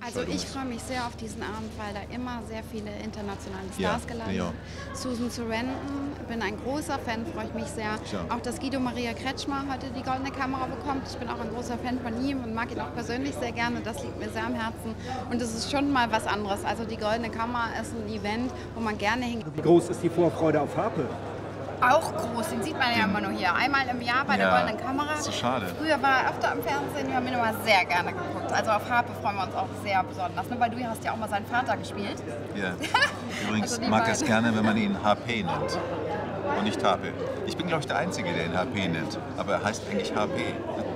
Also ich freue mich sehr auf diesen Abend, weil da immer sehr viele internationale Stars geladen sind. Susan Sarandon, bin ein großer Fan, freue ich mich sehr. Auch dass Guido Maria Kretschmer heute die Goldene Kamera bekommt. Ich bin auch ein großer Fan von ihm und mag ihn auch persönlich sehr gerne. Das liegt mir sehr am Herzen. Und es ist schon mal was anderes. Also die Goldene Kamera ist ein Event, wo man gerne hingeht. Wie groß ist die Vorfreude auf Harpe? Auch groß, den sieht man ja immer nur hier. Einmal im Jahr bei der Goldenen Kamera. Das ist so schade. Früher war er öfter im Fernsehen, wir haben ihn immer sehr gerne geguckt. Also auf Harpe freuen wir uns auch sehr besonders. Nur weil du hast ja auch mal seinen Vater gespielt. Ja. Übrigens Also mag er es gerne, wenn man ihn HP nennt und nicht Harpe. Ich bin, glaube ich, der Einzige, der ihn HP nennt, aber er heißt eigentlich HP.